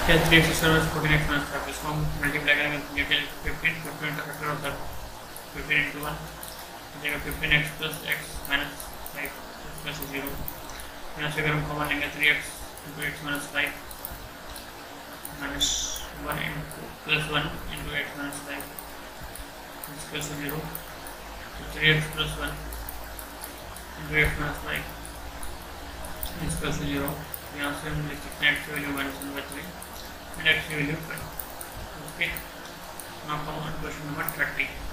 क्या 3x square में 14x minus 5 इसको हम मल्टीप्लाई करेंगे तो ये 15 15 का फैक्टर होता है 15 इंटू 1 हो जाएगा 15x plus x minus 5 plus 0। यहाँ से अगर हम कॉमन लेंगे 3x into x minus 5 minus 1 into plus 1 into x minus 5 plus 0 तो 3x plus 1 into x minus 5 plus 0। यहाँ से हम लिख सकते हैं x की वैल्यू -1/3 and x की value 5। Okay, now come on question number 30।